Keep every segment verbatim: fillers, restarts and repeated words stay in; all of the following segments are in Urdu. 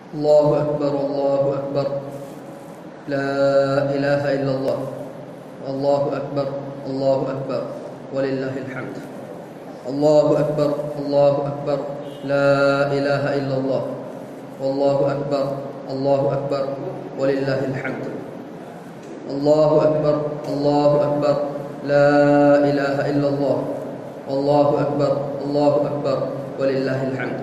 الله أكبر الله أكبر لا إله إلا الله الله أكبر الله أكبر ولله الحمد الله أكبر الله أكبر لا إله إلا الله والله أكبر الله أكبر ولله الحمد الله أكبر الله أكبر لا إله إلا الله والله أكبر الله أكبر ولله الحمد.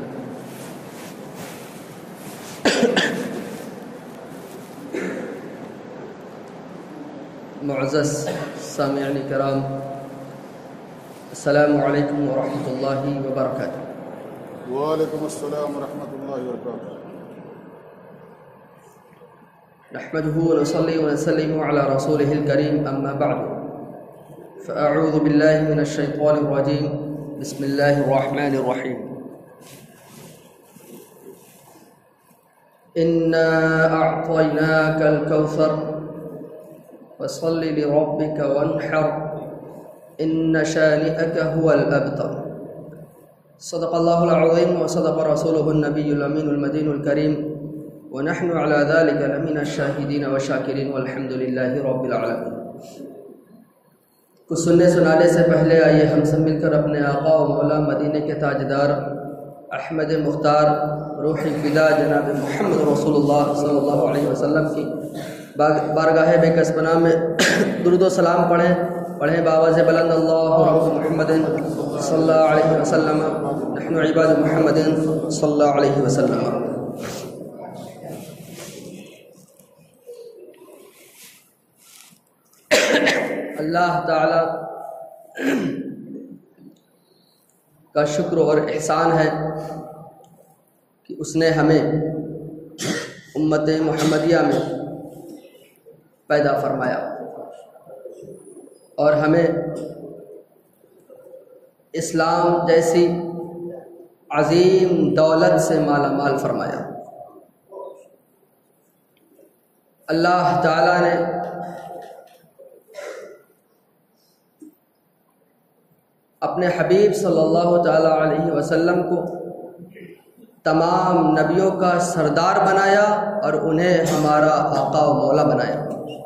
معزز سامعین کرام، السلام علیکم ورحمۃ اللہ وبرکاتہ۔ وعلیکم السلام ورحمۃ اللہ وبرکاتہ۔ نحمده ونصلي ونسلم على رسوله الكريم، أما بعد فأعوذ بالله من الشيطان الرجيم، بسم الله الرحمن الرحيم. إنا أعطيناك الكوثر فصل لربك وانحر إن شانئك هو الأبتر. صدق الله العظيم وصدق رسوله النبي الأمين المدين الكريم، ونحن على ذلك لمن الشاهدين والشاكرين والحمد لله رب العالمين. کچھ سننے سنانے سے پہلے آئیے ہم سب مل کر اپنے آقا و مولا مدینے کے تاجدار احمد مختار روح فدا جناب محمد رسول اللہ صلی اللہ علیہ وسلم کی بارگاہ بے کسبنا میں درود و سلام پڑھیں پڑھیں باواز بلند اللہ رب محمد صلی اللہ علیہ وسلم نحن عباد محمد صلی اللہ علیہ وسلم. اللہ تعالی کا شکر اور احسان ہے کہ اس نے ہمیں امت محمدیہ میں پیدا فرمایا اور ہمیں اسلام جیسی عظیم دولت سے مالا مال فرمایا. اللہ تعالی نے اپنے حبیب صلی اللہ تعالی علیہ وسلم کو تمام نبیوں کا سردار بنایا اور انہیں ہمارا آقا و مولا بنایا.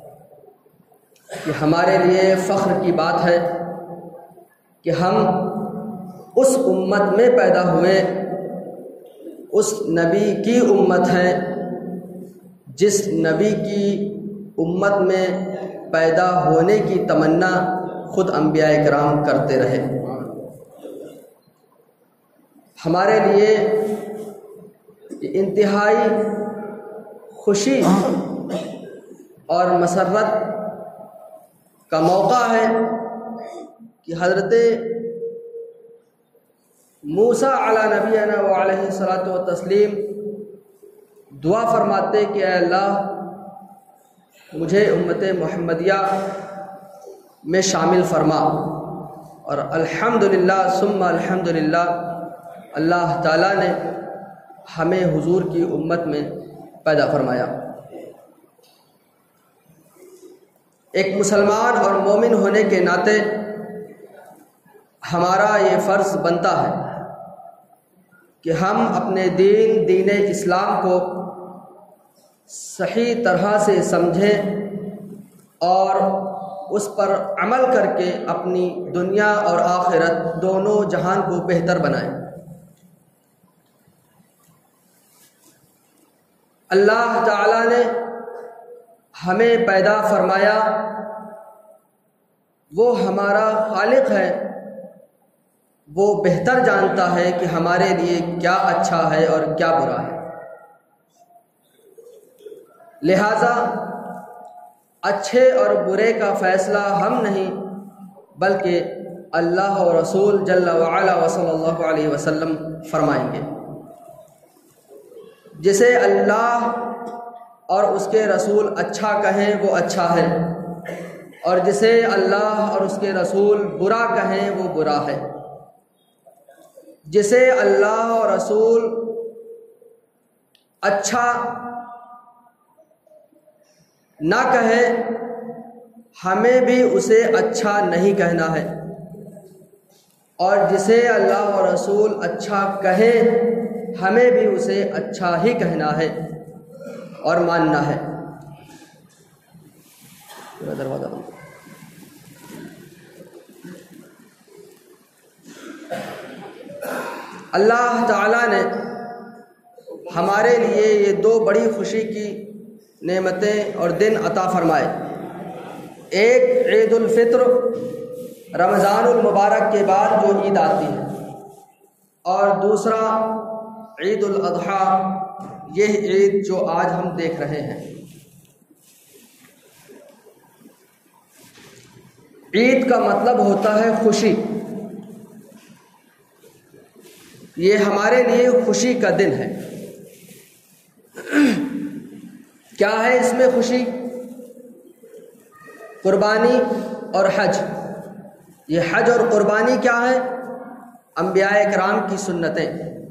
یہ ہمارے لیے فخر کی بات ہے کہ ہم اس امت میں پیدا ہوئے، اس نبی کی امت ہے جس نبی کی امت میں پیدا ہونے کی تمنا خود انبیاء کرام کرتے رہے. ہمارے لیے یہ انتہائی خوشی اور مسرت کا موقع ہے کہ حضرت موسیٰ علی نبینا و علیہ الصلاۃ والتسلیم دعا فرماتے کہ اے اللہ مجھے امت محمدیہ میں شامل فرما، اور الحمدللہ ثم الحمدللہ اللہ تعالیٰ نے ہمیں حضور کی امت میں پیدا فرمایا. ایک مسلمان اور مومن ہونے کے ناطے ہمارا یہ فرض بنتا ہے کہ ہم اپنے دین دین اسلام کو صحیح طرح سے سمجھیں اور اس پر عمل کر کے اپنی دنیا اور آخرت دونوں جہان کو بہتر بنائیں. اللہ تعالی نے ہمیں پیدا فرمایا، وہ ہمارا خالق ہے، وہ بہتر جانتا ہے کہ ہمارے لیے کیا اچھا ہے اور کیا برا ہے. لہذا اچھے اور برے کا فیصلہ ہم نہیں بلکہ اللہ و رسول جل وعلا و صلی اللہ علیہ وسلم فرمائیں گے. جسے اللہ اور اس کے رسول اچھا کہیں وہ اچھا ہے، اور جسے اللہ اور اس کے رسول برا کہیں وہ برا ہے. جسے اللہ اور رسول اچھا نہ کہے ہمیں بھی اسے اچھا نہیں کہنا ہے، اور جسے اللہ اور رسول اچھا کہے ہمیں بھی اسے اچھا ہی کہنا ہے اور ماننا ہے۔ دروازہ بند۔ اللہ تعالیٰ نے ہمارے لیے یہ دو بڑی خوشی کی نعمتیں اور دن عطا فرمائے، ایک عید الفطر رمضان المبارک کے بعد جو عید آتی ہے، اور دوسرا عید الاضحیٰ، یہ عید جو آج ہم دیکھ رہے ہیں۔ عید کا مطلب ہوتا ہے خوشی، یہ ہمارے لیے خوشی کا دن ہے۔ کیا ہے اس میں خوشی؟ قربانی اور حج۔ یہ حج اور قربانی کیا ہے؟ انبیاء کرام کی سنتیں۔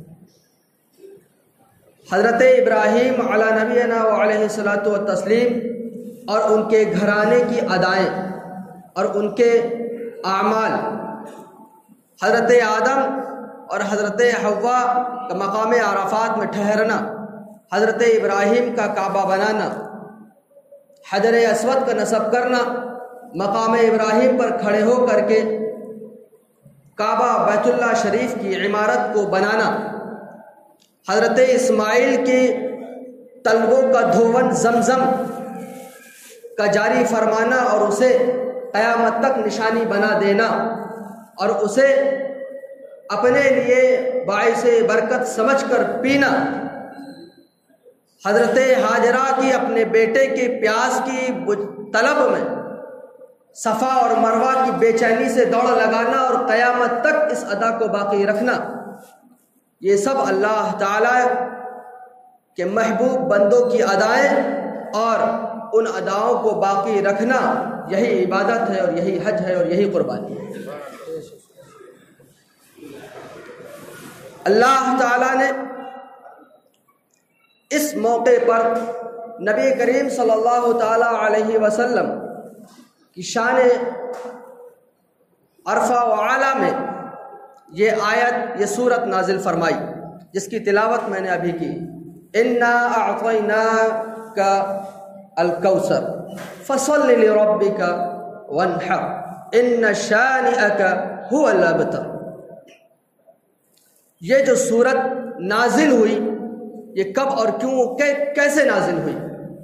حضرت ابراہیم علی نبینا وعلیہ الصلاۃ والتسلیم اور ان کے گھرانے کی ادائیں اور ان کے اعمال، حضرت آدم اور حضرت حوا کا مقام عرفات میں ٹھہرنا، حضرت ابراہیم کا کعبہ بنانا، حجر اسود کا نصب کرنا، مقام ابراہیم پر کھڑے ہو کر کے کعبہ بیت اللہ شریف کی عمارت کو بنانا، حضرت اسماعیل کی طلبوں کا دھون زمزم کا جاری فرمانا اور اسے قیامت تک نشانی بنا دینا اور اسے اپنے لیے باعث برکت سمجھ کر پینا، حضرت ہاجرہ کی اپنے بیٹے کے پیاس کی طلب میں صفا اور مروہ کی بے چینی سے دوڑ لگانا اور قیامت تک اس ادا کو باقی رکھنا، یہ سب اللہ تعالی کے محبوب بندوں کی ادائیں، اور ان اداؤں کو باقی رکھنا یہی عبادت ہے اور یہی حج ہے اور یہی قربانی ہے۔ اللہ تعالیٰ نے اس موقع پر نبی کریم صلی اللہ تعالیٰ علیہ وسلم کی شان عرفہ و اعلیٰ میں یہ آیت، یہ سورت نازل فرمائی جس کی تلاوت میں نے ابھی کی، انا اعطیناک الکوثر فصل لربک وانحر ان شانئک هو الابتر۔ یہ جو سورت نازل ہوئی، یہ کب اور کیوں کیسے نازل ہوئی؟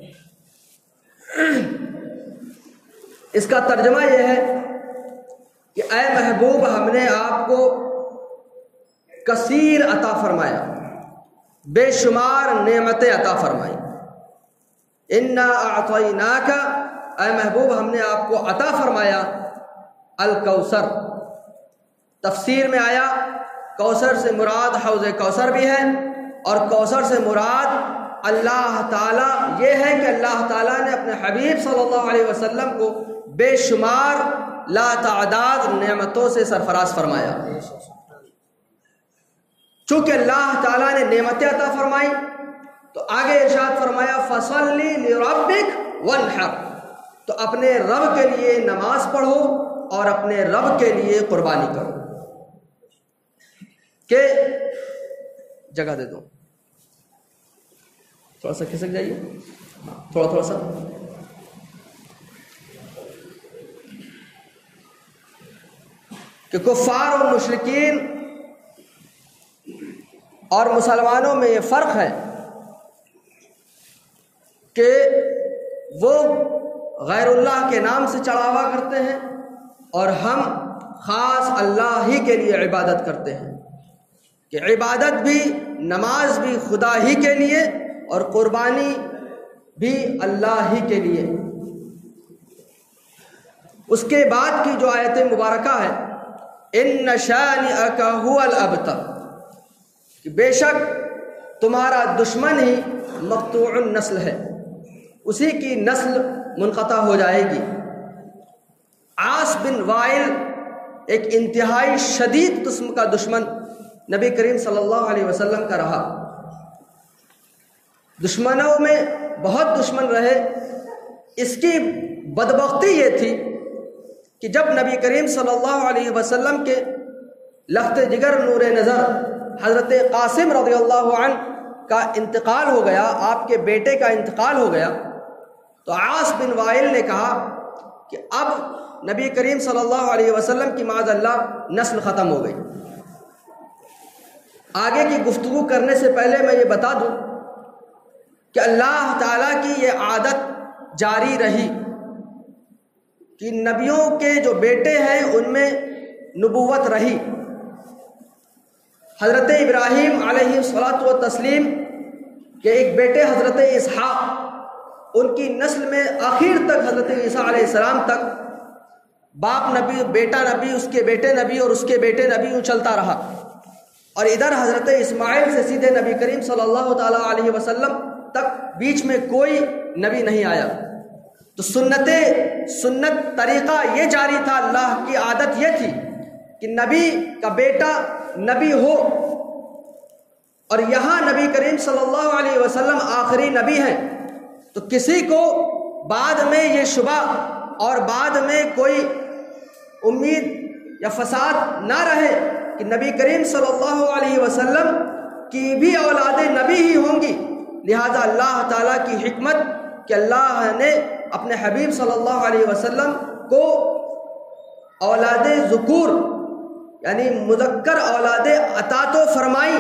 اس کا ترجمہ یہ ہے کہ اے محبوب، ہم نے آپ کو کثیر عطا فرمایا، بے شمار نعمتیں عطا فرمائی۔ انا اعطیناک، اے محبوب ہم نے آپ کو عطا فرمایا الکوثر۔ تفسیر میں آیا کوثر سے مراد حوض کوثر بھی ہے، اور کوثر سے مراد اللہ تعالیٰ یہ ہے کہ اللہ تعالیٰ نے اپنے حبیب صلی اللہ علیہ وسلم کو بے شمار لا تعداد نعمتوں سے سرفراز فرمایا۔ چونکہ اللہ تعالیٰ نے نعمتیں عطا فرمائی تو آگے ارشاد فرمایا فصلی لربک وانحر، تو اپنے رب کے لیے نماز پڑھو اور اپنے رب کے لیے قربانی کرو۔ کہ جگہ دے دو، تھوڑا سا کھسک جائیے، تھوڑا تھوڑا سا۔ کہ کفار اور مشرکین اور مسلمانوں میں یہ فرق ہے کہ وہ غیر اللہ کے نام سے چڑھاوا کرتے ہیں اور ہم خاص اللہ ہی کے لیے عبادت کرتے ہیں، کہ عبادت بھی، نماز بھی خدا ہی کے لیے اور قربانی بھی اللہ ہی کے لیے۔ اس کے بعد کی جو آیت مبارکہ ہے ان شانئک هو الابتر، کہ بے شک تمہارا دشمن ہی مقطوع النسل ہے، اسی کی نسل منقطع ہو جائے گی۔ عاص بن وائل ایک انتہائی شدید قسم کا دشمن نبی کریم صلی اللہ علیہ وسلم کا رہا، دشمنوں میں بہت دشمن رہے۔ اس کی بدبختی یہ تھی کہ جب نبی کریم صلی اللہ علیہ وسلم کے لخت جگر نور نظر حضرت قاسم رضی اللہ عنہ کا انتقال ہو گیا، آپ کے بیٹے کا انتقال ہو گیا، تو عاص بن وائل نے کہا کہ اب نبی کریم صلی اللہ علیہ وسلم کی معاذ اللہ نسل ختم ہو گئی۔ آگے کی گفتگو کرنے سے پہلے میں یہ بتا دوں کہ اللہ تعالیٰ کی یہ عادت جاری رہی کہ نبیوں کے جو بیٹے ہیں ان میں نبوت رہی۔ حضرت ابراہیم علیہ الصلاۃ والتسلیم کے ایک بیٹے حضرت اسحاق، ان کی نسل میں آخر تک حضرت عیسیٰ علیہ السلام تک باپ نبی، بیٹا نبی، اس کے بیٹے نبی اور اس کے بیٹے نبی یوں چلتا رہا، اور ادھر حضرت اسماعیل سے سیدھے نبی کریم صلی اللہ تعالیٰ علیہ وسلم تک بیچ میں کوئی نبی نہیں آیا۔ تو سنت سنت طریقہ یہ جاری تھا، اللہ کی عادت یہ تھی کہ نبی کا بیٹا نبی ہو، اور یہاں نبی کریم صلی اللہ علیہ وسلم آخری نبی ہیں، تو کسی کو بعد میں یہ شبہ اور بعد میں کوئی امید یا فساد نہ رہے کہ نبی کریم صلی اللہ علیہ وسلم کی بھی اولاد نبی ہی ہوں گی۔ لہذا اللہ تعالیٰ کی حکمت کہ اللہ نے اپنے حبیب صلی اللہ علیہ وسلم کو اولاد ذکور یعنی مذکر اولاد عطا تو فرمائی،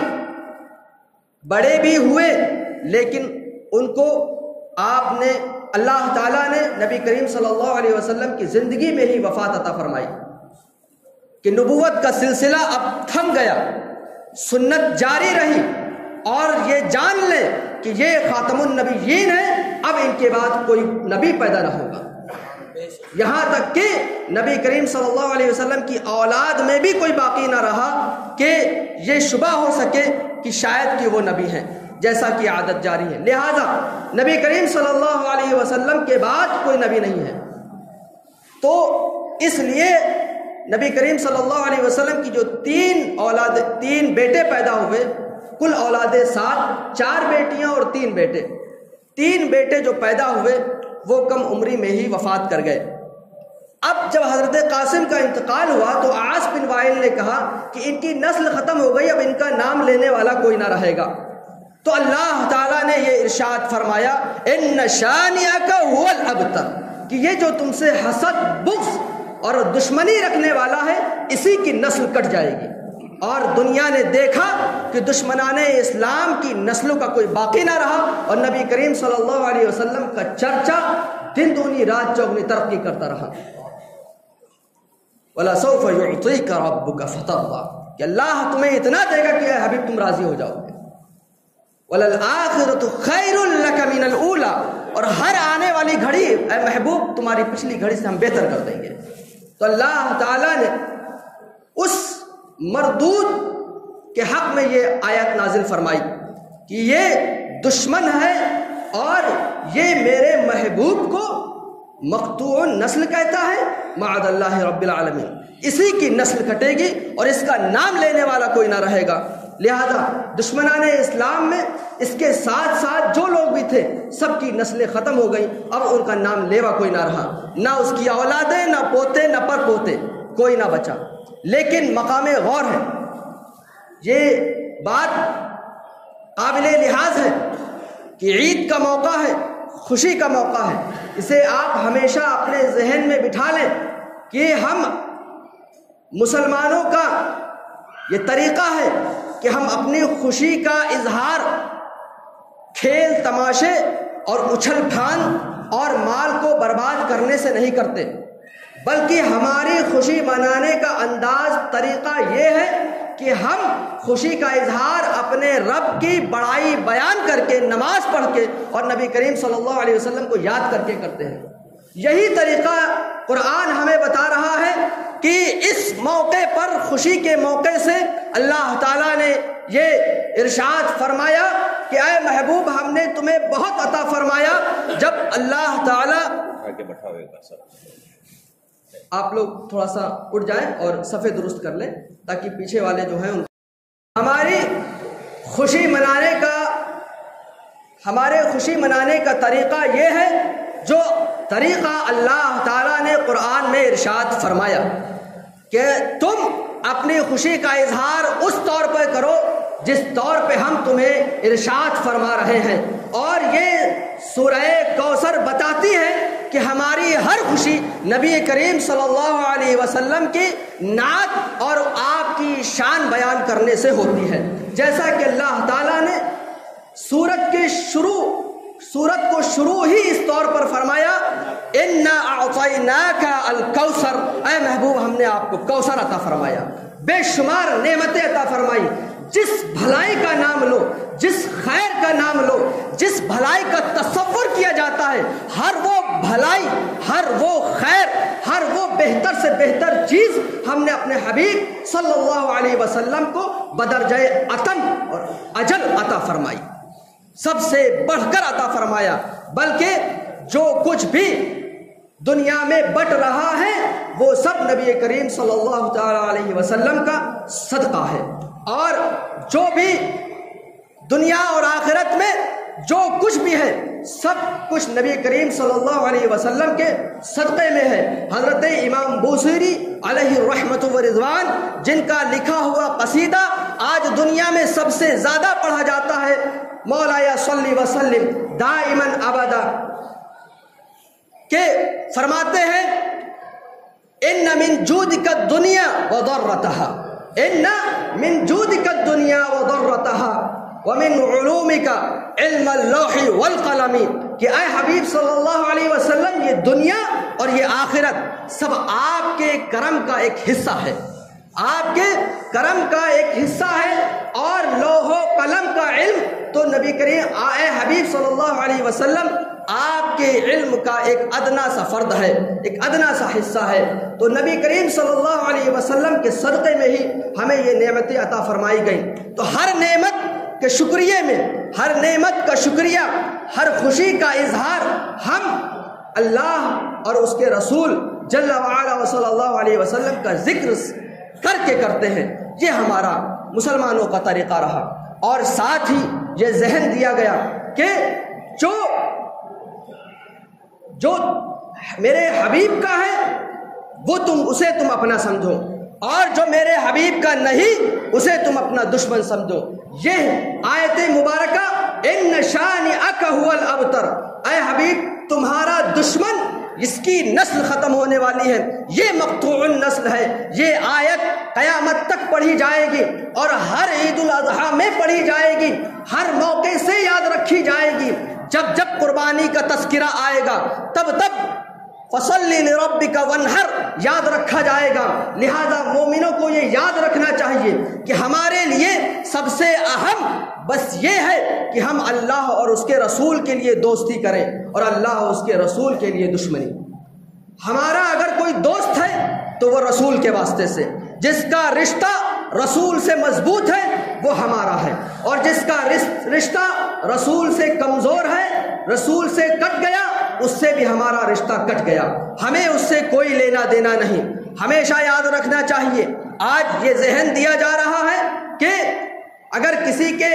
بڑے بھی ہوئے، لیکن ان کو آپ نے اللہ تعالیٰ نے نبی کریم صلی اللہ علیہ وسلم کی زندگی میں ہی وفات عطا فرمائی کہ نبوت کا سلسلہ اب تھم گیا، سنت جاری رہی، اور یہ جان لیں کہ یہ خاتم النبیین ہیں، اب ان کے بعد کوئی نبی پیدا نہ ہوگا، یہاں تک کہ نبی کریم صلی اللہ علیہ وسلم کی اولاد میں بھی کوئی باقی نہ رہا کہ یہ شبہ ہو سکے کہ شاید کہ وہ نبی ہیں، جیسا کہ عادت جاری ہے۔ لہذا نبی کریم صلی اللہ علیہ وسلم کے بعد کوئی نبی نہیں ہے، تو اس لیے نبی کریم صلی اللہ علیہ وسلم کی جو تین اولاد تین بیٹے پیدا ہوئے، کل اولاد سات، چار بیٹیاں اور تین بیٹے، تین بیٹے جو پیدا ہوئے وہ کم عمری میں ہی وفات کر گئے۔ اب جب حضرت قاسم کا انتقال ہوا تو عاص بن وائل نے کہا کہ ان کی نسل ختم ہو گئی، اب ان کا نام لینے والا کوئی نہ رہے گا، تو اللہ تعالیٰ نے یہ ارشاد فرمایا ان شانئک هو الابتر، کہ یہ جو تم سے حسد، بغض اور دشمنی رکھنے والا ہے اسی کی نسل کٹ جائے گی۔ اور دنیا نے دیکھا کہ دشمنان اسلام کی نسلوں کا کوئی باقی نہ رہا، اور نبی کریم صلی اللہ علیہ وسلم کا چرچا دن دونی رات چوگنی ترقی کرتا رہا۔ وَلَسَوْفَ يُعْطِيكَ رَبُّكَ فَتَرْضَىٰ، کہ اللہ تمہیں اتنا دے گا کہ اے حبیب تم راضی ہو جاؤ گے۔ وَلَلْآخِرَةُ خَيْرٌ لَكَ مِنَ الْأُولَىٰ، اور ہر آنے والی گھڑی اے محبوب تمہاری پچھلی گھڑی سے ہم بہتر کر دیں گے۔ تو اللہ تعالیٰ نے اس مردود کے حق میں یہ آیت نازل فرمائی کہ یہ دشمن ہے اور یہ میرے محبوب کو مقطوع نسل کہتا ہے، معاذ اللہ رب العالمین، اسی کی نسل کٹے گی اور اس کا نام لینے والا کوئی نہ رہے گا۔ لہذا دشمنان اسلام میں اس کے ساتھ ساتھ جو لوگ بھی تھے سب کی نسلیں ختم ہو گئیں، اب ان کا نام لیوا کوئی نہ رہا، نہ اس کی اولادیں، نہ پوتے، نہ پر پوتے، کوئی نہ بچا۔ لیکن مقام غور ہے، یہ بات قابل لحاظ ہے کہ عید کا موقع ہے، خوشی کا موقع ہے، اسے آپ ہمیشہ اپنے ذہن میں بٹھا لیں کہ ہم مسلمانوں کا یہ طریقہ ہے کہ ہم اپنی خوشی کا اظہار کھیل تماشے اور اچھل پھاند اور مال کو برباد کرنے سے نہیں کرتے، بلکہ ہماری خوشی منانے کا انداز طریقہ یہ ہے کہ ہم خوشی کا اظہار اپنے رب کی بڑائی بیان کر کے، نماز پڑھ کے اور نبی کریم صلی اللہ علیہ وسلم کو یاد کر کے کرتے ہیں۔ یہی طریقہ قرآن ہمیں بتا رہا ہے کہ اس موقع پر، خوشی کے موقع سے اللہ تعالیٰ نے یہ ارشاد فرمایا کہ اے محبوب ہم نے تمہیں بہت عطا فرمایا۔ جب اللہ تعالیٰ آگے بٹھاوے گا سر، آپ لوگ تھوڑا سا اٹھ جائیں اور صفے درست کر لیں تاکہ پیچھے والے جو ہیں ان ہماری خوشی منانے کا ہمارے خوشی منانے کا طریقہ یہ ہے جو طریقہ اللہ تعالیٰ نے قرآن میں ارشاد فرمایا کہ تم اپنی خوشی کا اظہار اس طور پر کرو جس طور پہ ہم تمہیں ارشاد فرما رہے ہیں، اور یہ سورہ کوثر بتاتی ہے کہ ہماری ہر خوشی نبی کریم صلی اللہ علیہ وسلم کی نعت اور آپ کی شان بیان کرنے سے ہوتی ہے۔ جیسا کہ اللہ تعالیٰ نے سورت کے شروع سورت کو شروع ہی اس طور پر فرمایا، اِنَّا أَعْطَيْنَاكَ الْكَوْثَرَ، اے محبوب ہم نے آپ کو کوثر عطا فرمایا، بے شمار نعمتیں عطا فرمائی۔ جس بھلائی کا نام لو، جس خیر کا نام لو، جس بھلائی کا تصور کیا جاتا ہے، ہر وہ بھلائی، ہر وہ خیر، ہر وہ بہتر سے بہتر چیز ہم نے اپنے حبیب صلی اللہ علیہ وسلم کو بدرجہ اتم اور اجل عطا فرمائی، سب سے بڑھ کر عطا فرمایا۔ بلکہ جو کچھ بھی دنیا میں بٹ رہا ہے وہ سب نبی کریم صلی اللہ تعالی علیہ وسلم کا صدقہ ہے، اور جو بھی دنیا اور آخرت میں جو کچھ بھی ہے سب کچھ نبی کریم صلی اللہ علیہ وسلم کے صدقے میں ہے۔ حضرت امام بوصیری علیہ الرحمۃ و رضوان، جن کا لکھا ہوا قصیدہ آج دنیا میں سب سے زیادہ پڑھا جاتا ہے، مولایا صلی وسلم دائما ابدا، کہ فرماتے ہیں ان من جودک الدنیا وضرتها، ان من جودک الدنیا وضرتها ومن علومک علم اللوح والقلم، کہ اے حبیب صلی اللہ علیہ وسلم یہ دنیا اور یہ آخرت سب آپ کے کرم کا ایک حصہ ہے، آپ کے کرم کا ایک حصہ ہے، اور لوح و قلم کا علم تو نبی کریم اے حبیب صلی اللہ علیہ وسلم آپ کے علم کا ایک ادنا سا فرد ہے، ایک ادنا سا حصہ ہے۔ تو نبی کریم صلی اللہ علیہ وسلم کے صدقے میں ہی ہمیں یہ نعمتیں عطا فرمائی گئیں۔ تو ہر نعمت کے شکریہ میں، ہر نعمت کا شکریہ، ہر خوشی کا اظہار ہم اللہ اور اس کے رسول جل وعلا و صلی اللہ علیہ وسلم کا ذکر کر کے کرتے ہیں۔ یہ ہمارا مسلمانوں کا طریقہ رہا، اور ساتھ ہی یہ ذہن دیا گیا کہ جو جو میرے حبیب کا ہے وہ تم اسے تم اپنا سمجھو، اور جو میرے حبیب کا نہیں اسے تم اپنا دشمن سمجھو۔ یہ آیت مبارکہ ان شانئک ھو الابتر، اے حبیب تمہارا دشمن اس کی نسل ختم ہونے والی ہے، یہ مقطوع النسل ہے۔ یہ آیت قیامت تک پڑھی جائے گی، اور ہر عید الاضحیٰ میں پڑھی جائے گی، ہر موقع سے یاد رکھی جائے گی۔ جب جب قربانی کا تذکرہ آئے گا تب تب فصلی لربک وانحر یاد رکھا جائے گا۔ لہذا مومنوں کو یہ یاد رکھنا چاہیے کہ ہمارے لیے سب سے اہم بس یہ ہے کہ ہم اللہ اور اس کے رسول کے لیے دوستی کریں، اور اللہ اور اس کے رسول کے لیے دشمنی۔ ہمارا اگر کوئی دوست ہے تو وہ رسول کے واسطے سے، جس کا رشتہ رسول سے مضبوط ہے وہ ہمارا ہے، اور جس کا رشتہ رسول سے کمزور ہے، رسول سے کٹ گیا، اس سے بھی ہمارا رشتہ کٹ گیا، ہمیں اس سے کوئی لینا دینا نہیں۔ ہمیشہ یاد رکھنا چاہیے، آج یہ ذہن دیا جا رہا ہے کہ اگر کسی کے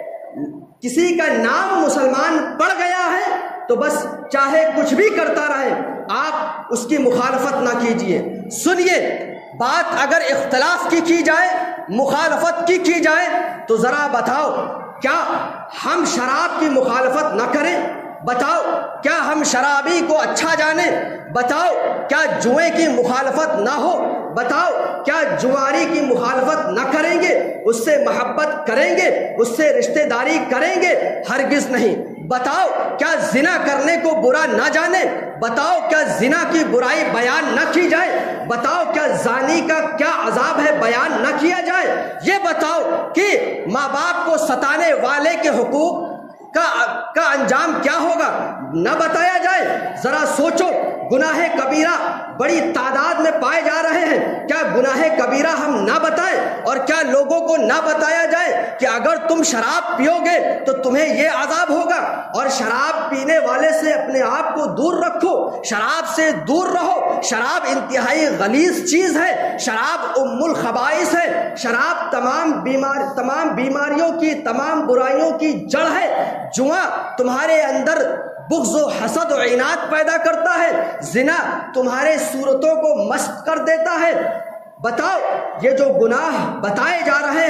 کسی کا نام مسلمان پڑ گیا ہے تو بس چاہے کچھ بھی کرتا رہے، آپ اس کی مخالفت نہ کیجیے۔ سنیے، بات اگر اختلاف کی کی جائے، مخالفت کی کی جائے تو ذرا بتاؤ کیا ہم شراب کی مخالفت نہ کریں؟ بتاؤ کیا ہم شرابی کو اچھا جانیں؟ بتاؤ کیا جوئے کی مخالفت نہ ہو؟ بتاؤ کیا جواری کی مخالفت نہ کریں گے؟ اس سے محبت کریں گے؟ اس سے رشتہ داری کریں گے؟ ہرگز نہیں۔ بتاؤ کیا زنا کرنے کو برا نہ جانے؟ بتاؤ کیا زنا کی برائی بیان نہ کی جائے؟ بتاؤ کیا زانی کا کیا عذاب ہے بیان نہ کیا جائے؟ یہ بتاؤ کہ ماں باپ کو ستانے والے کے حقوق کا کا انجام کیا ہوگا نہ بتایا جائے؟ ذرا سوچو، گناہ کبیرہ بڑی تعداد میں پائے جا رہے ہیں، کیا گناہ کبیرہ ہم نہ بتائیں؟ اور کیا لوگوں کو نہ بتایا جائے کہ اگر تم شراب پیو گے تو تمہیں یہ عذاب ہوگا، اور شراب پینے والے سے اپنے آپ کو دور رکھو، شراب سے دور رہو، شراب انتہائی غلیظ چیز ہے، شراب ام الخبائث ہے، شراب تمام بیمار تمام بیماریوں کی، تمام برائیوں کی جڑ ہے۔ جوا تمہارے اندر بغض و حسد و عناد پیدا کرتا ہے، زنا تمہارے صورتوں کو مست کر دیتا ہے۔ بتاؤ یہ جو گناہ بتائے جا رہے ہیں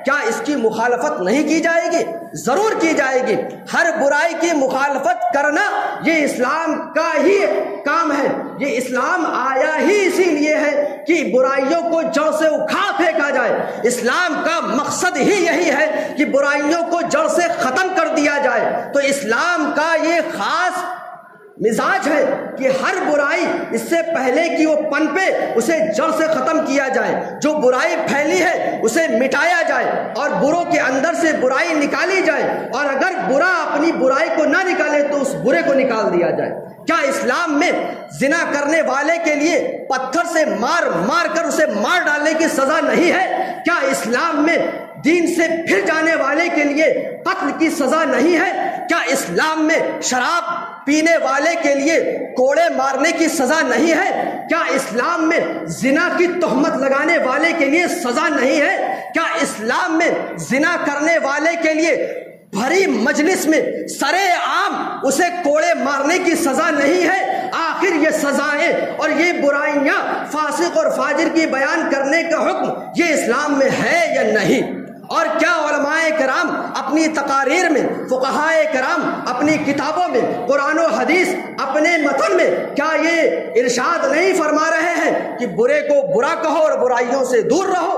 کیا اس کی مخالفت نہیں کی جائے گی؟ ضرور کی جائے گی۔ ہر برائی کی مخالفت کرنا یہ اسلام کا ہی کام ہے۔ یہ اسلام آیا ہی اسی لیے ہے کہ برائیوں کو جڑ سے اکھاڑ پھینکا جائے۔ اسلام کا مقصد ہی یہی ہے کہ برائیوں کو جڑ سے ختم کر دیا جائے۔ تو اسلام کا یہ خاص مزاج ہے کہ ہر برائی اس سے پہلے کہ وہ پنپے اسے جڑ سے ختم کیا جائے۔ جو برائی پھیلی ہے اسے مٹایا جائے اور بروں کے اندر سے برائی نکالی جائے، اور اگر برا اپنی برائی کو نہ نکالے تو اس برے کو نکال دیا جائے۔ کیا اسلام میں زنا کرنے والے کے لیے پتھر سے مار مار کر اسے مار ڈالنے کی سزا نہیں ہے؟ کیا اسلام میں دین سے پھر جانے والے کے لیے قتل کی سزا نہیں ہے؟ کیا اسلام میں شراب پینے والے کے لیے کوڑے مارنے کی سزا نہیں ہے؟ کیا اسلام میں زنا کی تہمت لگانے والے کے لیے سزا نہیں ہے؟ کیا اسلام میں زنا کرنے والے کے لیے بھری مجلس میں سرے عام اسے کوڑے مارنے کی سزا نہیں ہے؟ آخر یہ سزائیں اور یہ برائیاں فاسق اور فاجر کی بیان کرنے کا حکم یہ اسلام میں ہے یا نہیں؟ اور کیا علماء کرام اپنی تقاریر میں، فقہائے کرام اپنی کتابوں میں، قرآن و حدیث اپنے متن میں کیا یہ ارشاد نہیں فرما رہے ہیں کہ برے کو برا کہو اور برائیوں سے دور رہو؟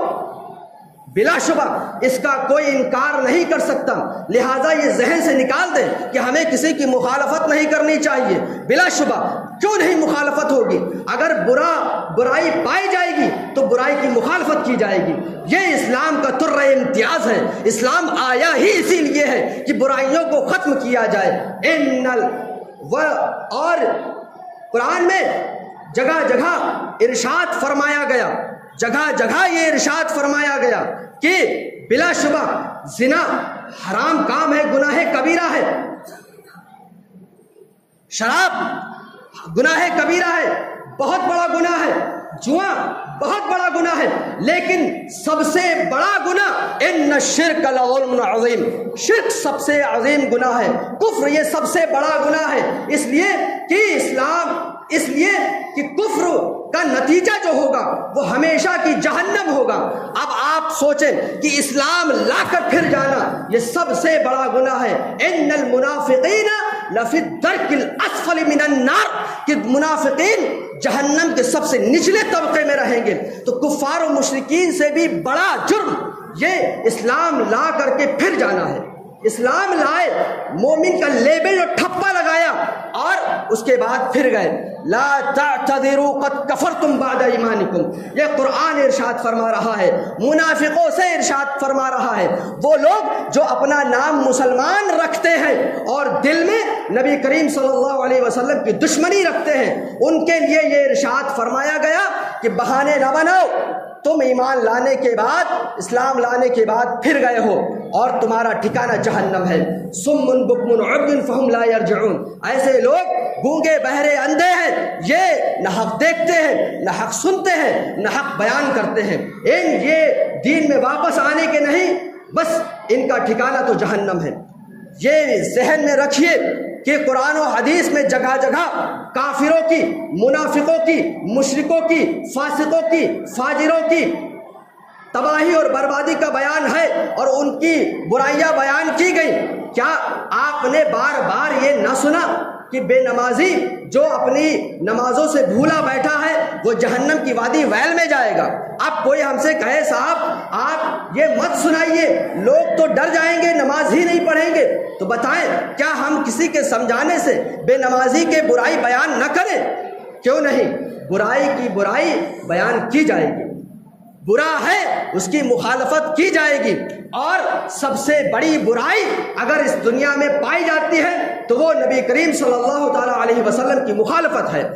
بلا شبہ اس کا کوئی انکار نہیں کر سکتا، لہٰذا یہ ذہن سے نکال دیں کہ ہمیں کسی کی مخالفت نہیں کرنی چاہیے۔ بلا شبہ کیوں نہیں مخالفت ہوگی؟ اگر برا برائی پائی جائے گی تو برائی کی مخالفت کی جائے گی۔ یہ اسلام کا تر امتیاز ہے۔ اسلام آیا ہی اسی لیے ہے کہ برائیوں کو ختم کیا جائے۔ ان و اور قرآن میں جگہ جگہ ارشاد فرمایا گیا، جگہ جگہ یہ ارشاد فرمایا گیا کہ بلا شبہ زنا حرام کام ہے، گناہ کبیرہ ہے، شراب گناہ کبیرہ ہے، بہت بڑا گناہ ہے، جوا بہت بڑا گناہ ہے، لیکن سب سے بڑا گناہ ان الشرک لظلم عظیم، شرک سب سے عظیم گناہ ہے، کفر یہ سب سے بڑا گناہ ہے۔ اس لیے کہ اسلام اس لیے کہ کفر کا نتیجہ جو ہوگا وہ ہمیشہ کی جہنم ہوگا۔ اب آپ سوچیں کہ اسلام لا کر پھر جانا یہ سب سے بڑا گناہ ہے۔ ان المنافقین لفی الدرک الاسفل من النار، کہ منافقین جہنم کے سب سے نچلے طبقے میں رہیں گے۔ تو کفار و مشرکین سے بھی بڑا جرم یہ اسلام لا کر کے پھر جانا ہے۔ اسلام لائے، مومن کا لیبل اور ٹھپا لگایا اور اس کے بعد پھر گئے۔ لا تعتذروا قد کفرتم بعد ایمانکم، یہ قرآن ارشاد فرما رہا ہے، منافقوں سے ارشاد فرما رہا ہے۔ وہ لوگ جو اپنا نام مسلمان رکھتے ہیں اور دل میں نبی کریم صلی اللہ علیہ وسلم کی دشمنی رکھتے ہیں، ان کے لیے یہ ارشاد فرمایا گیا کہ بہانے نہ بناؤ، تم ایمان لانے کے بعد، اسلام لانے کے بعد پھر گئے ہو اور تمہارا ٹھکانہ جہنم ہے۔ صم بکم عمی فہم لا یرجعون، ایسے لوگ گونگے بہرے اندھے ہیں، یہ نہ حق دیکھتے ہیں، نہ حق سنتے ہیں، نہ حق بیان کرتے ہیں۔ ان یہ دین میں واپس آنے کے نہیں، بس ان کا ٹھکانہ تو جہنم ہے۔ یہ ذہن میں رکھیے کہ قرآن و حدیث میں جگہ جگہ کافروں کی، منافقوں کی، مشرکوں کی، فاسقوں کی، فاجروں کی تباہی اور بربادی کا بیان ہے اور ان کی برائیاں بیان کی گئی۔ کیا آپ نے بار بار یہ نہ سنا کہ بے نمازی جو اپنی نمازوں سے بھولا بیٹھا ہے وہ جہنم کی وادی ویل میں جائے گا؟ اب کوئی ہم سے کہے صاحب آپ یہ مت سنائیے، لوگ تو ڈر جائیں گے، نماز ہی نہیں پڑھیں گے، تو بتائیں کیا ہم کسی کے سمجھانے سے بے نمازی کے برائی بیان نہ کریں؟ کیوں نہیں، برائی کی برائی بیان کی جائے گی، برا ہے اس کی مخالفت کی جائے گی، اور سب سے بڑی برائی اگر اس دنیا میں پائی جاتی ہے تو وہ نبی کریم صلی اللہ تعالیٰ علیہ وسلم کی مخالفت ہے۔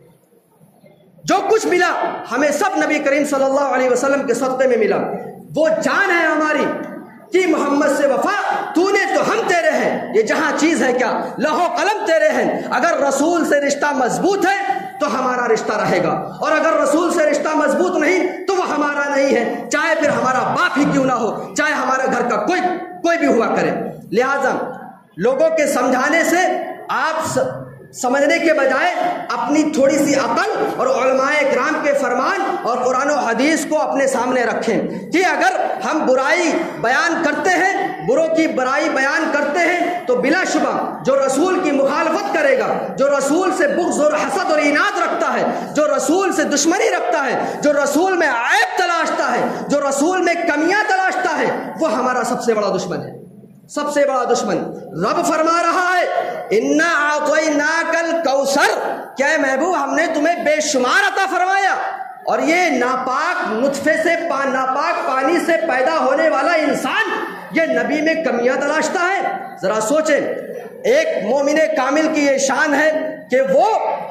جو کچھ ملا ہمیں سب نبی کریم صلی اللہ علیہ وسلم کے صدقے میں ملا۔ وہ جان ہے ہماری کہ محمد سے وفا تو نے تو ہم تیرے ہیں، یہ جہاں چیز ہے کیا لوح و قلم تیرے ہیں۔ اگر رسول سے رشتہ مضبوط ہے تو ہمارا رشتہ رہے گا، اور اگر رسول سے رشتہ مضبوط نہیں تو وہ ہمارا نہیں ہے، چاہے پھر ہمارا باپ ہی کیوں نہ ہو، چاہے ہمارے گھر کا کوئی کوئی بھی ہوا کرے۔ لہذا لوگوں کے سمجھانے سے آپ سمجھنے کے بجائے اپنی تھوڑی سی عقل اور علماء کرام کے فرمان اور قرآن و حدیث کو اپنے سامنے رکھیں کہ اگر ہم برائی بیان کرتے ہیں، بروں کی برائی بیان کرتے ہیں، تو بلا شبہ جو رسول کی مخالفت کرے گا، جو رسول سے بغض اور حسد اور اناد رکھتا ہے، جو رسول سے دشمنی رکھتا ہے، جو رسول میں عیب تلاشتا ہے، جو رسول میں کمیاں تلاشتا ہے، وہ ہمارا سب سے بڑا دشمن ہے، سب سے بڑا دشمن۔ رب فرما رہا ہے انا اعطیناک الکوثر، کیا محبوب ہم نے تمہیں بے شمار عطا فرمایا، اور یہ ناپاک نطفے سے پا ناپاک پانی سے پیدا ہونے والا انسان یہ نبی میں کمیاں تلاشتا ہے۔ ذرا سوچیں، ایک مومن کامل کی یہ شان ہے کہ وہ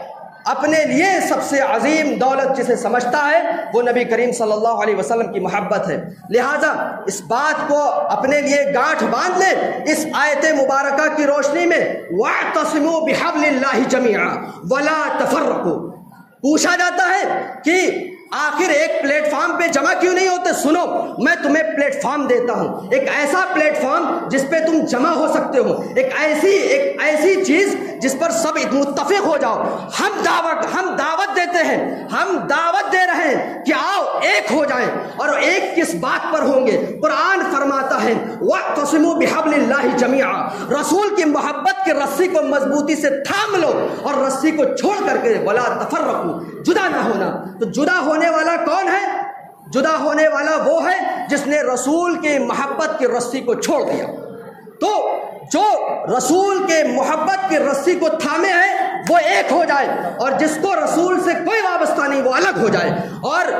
اپنے لیے سب سے عظیم دولت جسے سمجھتا ہے وہ نبی کریم صلی اللہ علیہ وسلم کی محبت ہے۔ لہٰذا اس بات کو اپنے لیے گانٹھ باندھ لیں، اس آیت مبارکہ کی روشنی میں وَاعْتَصِمُوا بِحَبْلِ اللَّهِ جَمِيعًا وَلَا تَفَرَّقُوا۔ پوچھا جاتا ہے کہ آخر ایک پلیٹ فارم پہ جمع کیوں نہیں ہوتے؟ سنو، میں تمہیں پلیٹ فارم دیتا ہوں، ایک ایسا پلیٹ فارم جس پہ تم جمع ہو سکتے ہو، ایک ایسی ایک ایسی چیز جس پر سب متفق ہو جاؤ۔ ہم دعوت ہم دعوت دیتے ہیں، ہم دعوت دے رہے ہیں کہ آؤ ایک ہو جائیں، اور ایک کس بات پر ہوں گے؟ قرآن فرماتا ہے وَاعْتَصِمُوا بِحَبْلِ اللَّهِ جَمِيعًا، رسول کی محبت کی رسی کو مضبوطی سے تھام لو اور رسی کو چھوڑ کر کے وَلَا تَفَرَّقُوا، جدا نہ ہونا۔ تو جدا ہونے والا کون ہے؟ جدا ہونے والا وہ ہے جس نے رسول کی محبت کی رسی کو چھوڑ دیا۔ تو جو رسول کے محبت کی رسی کو تھامے ہے وہ ایک ہو جائے، اور جس کو رسول سے کوئی وابستہ نہیں وہ الگ ہو جائے۔ اور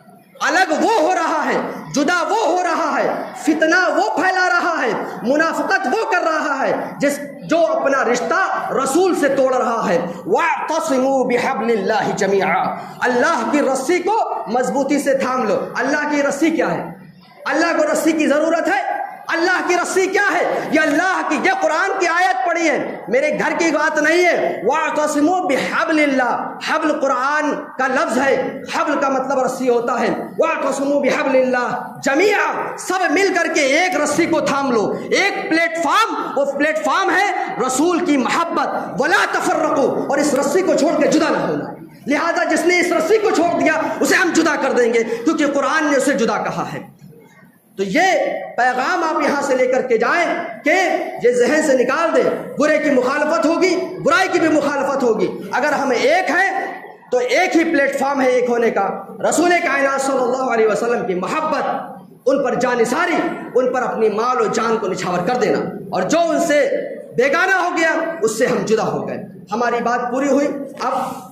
الگ وہ ہو رہا ہے، جدا وہ ہو رہا ہے، فتنہ وہ پھیلا رہا ہے، منافقت وہ کر رہا ہے جس جو اپنا رشتہ رسول سے توڑ رہا ہے۔ وَاعْتَصِمُوا بِحَبْلِ اللَّهِ جَمِيعًا، اللہ کی رسی کو مضبوطی سے تھام لو۔ اللہ کی رسی کیا ہے؟ اللہ کو رسی کی ضرورت ہے؟ اللہ کی رسی کیا ہے؟ یہ اللہ کی، یہ قرآن کی آیت پڑھی ہے، میرے گھر کی بات نہیں ہے۔ وَاعْتَصِمُوا بِحَبْلِ اللَّهِ، حبل قرآن کا لفظ ہے، حبل کا مطلب رسی ہوتا ہے۔ وَاعْتَصِمُوا بِحَبْلِ اللَّهِ جَمِيعًا، سب مل کر کے ایک رسی کو تھام لو، ایک پلیٹ فارم، وہ پلیٹ فارم ہے رسول کی محبت۔ وَلَا تَفَرَّقُوا، اور اس رسی کو چھوڑ کے جدا نہ ہونا۔ لہذا جس نے اس رسی کو چھوڑ دیا اسے ہم جدا کر دیں گے، کیونکہ قرآن نے اسے جدا کہا ہے۔ تو یہ پیغام آپ یہاں سے لے کر کے جائیں کہ یہ ذہن سے نکال دیں، برے کی مخالفت ہوگی، برائی کی بھی مخالفت ہوگی۔ اگر ہم ایک ہیں تو ایک ہی پلیٹ فارم ہے ایک ہونے کا، رسول کائنات صلی اللہ علیہ وسلم کی محبت، ان پر جانثاری، ان پر اپنی مال و جان کو نچھاور کر دینا، اور جو ان سے بیگانہ ہو گیا اس سے ہم جدا ہو گئے۔ ہماری بات پوری ہوئی۔ اب